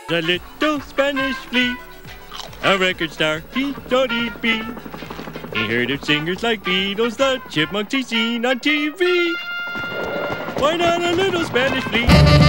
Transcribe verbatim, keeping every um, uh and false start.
The little Spanish flea, a record star, he thought he'd be. He heard of singers like Beatles, the chipmunks he's seen on T V. Why not a little Spanish flea?